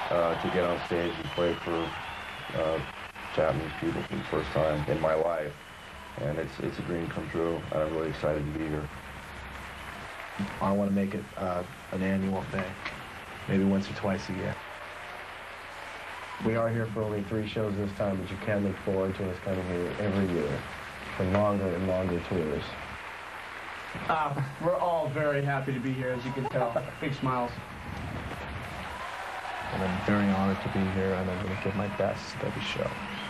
to get on stage and play for Japanese people for the first time in my life. And it's a dream come true, and I'm really excited to be here. I want to make it an annual thing, maybe once or twice a year. We are here for only 3 shows this time, but you can look forward to us coming here every year for longer and longer tours. We're all very happy to be here, as you can tell. Big smiles. And I'm very honored to be here, and I'm going to give my best every show.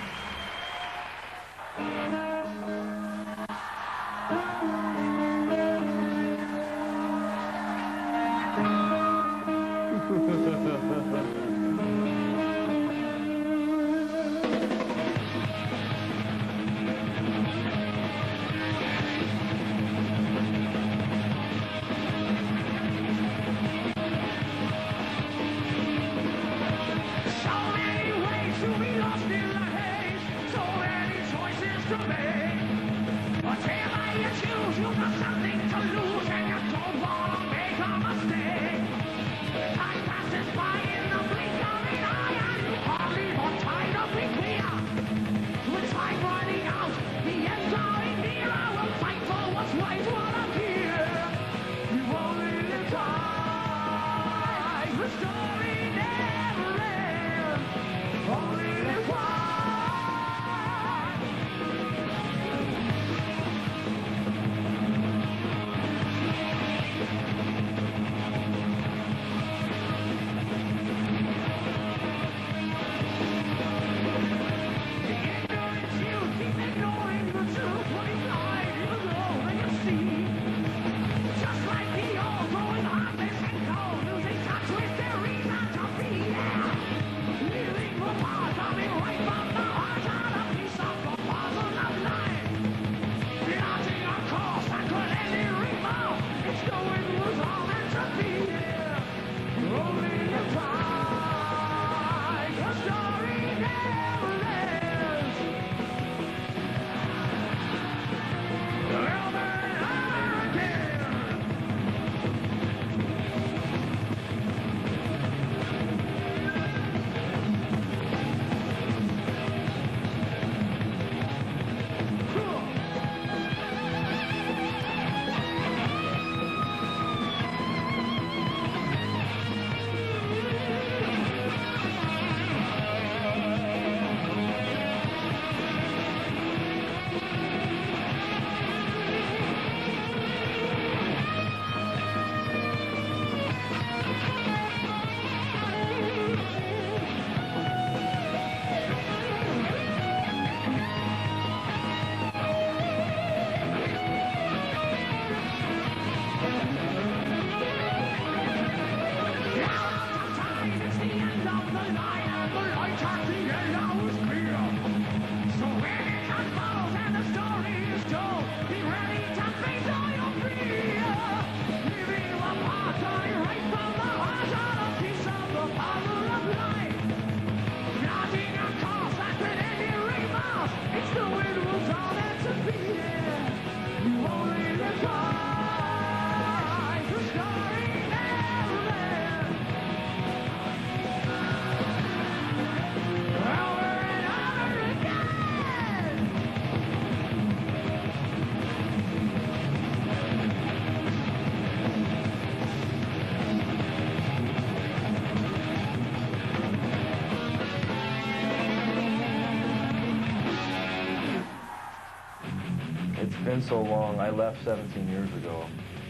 It's been so long. I left 17 years ago.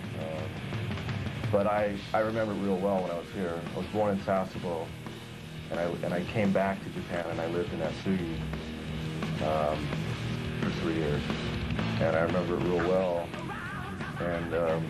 But I remember it real well when I was here. I was born in Sasebo, and I came back to Japan, and I lived in Atsugi for 3 years. And I remember it real well. And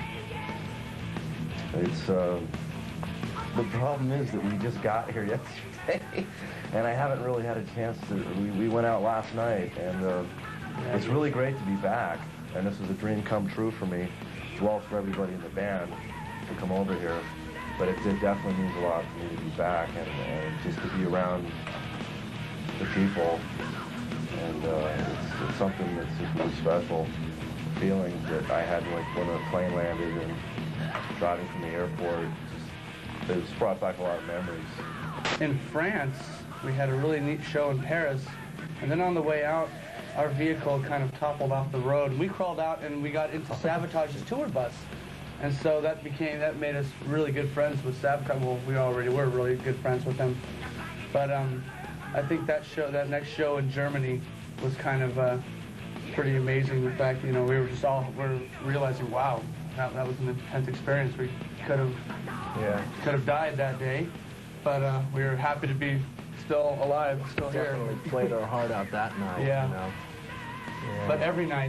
the problem is that we just got here yesterday, and I haven't really had a chance to. We went out last night, and it's really great to be back. And this is a dream come true for me, as well as for everybody in the band to come over here. But it definitely means a lot for me to be back and just to be around the people. And it's something that's just really special. Feelings that I had when the plane landed and driving from the airport, it just brought back a lot of memories. in France, we had a really neat show in Paris, and then on the way out, our vehicle kind of toppled off the road. We crawled out and we got into Savage's tour bus. And so that made us really good friends with Sabotage. Well, we already were really good friends with them. But I think that next show in Germany was kind of pretty amazing. In fact, we're realizing, wow, that was an intense experience. We could have died that day, but we were happy to be still alive, still here. Definitely played our heart out that night. Yeah. Yeah. But every night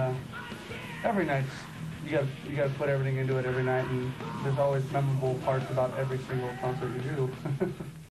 you got to put everything into it every night, and there's always memorable parts about every single concert you do.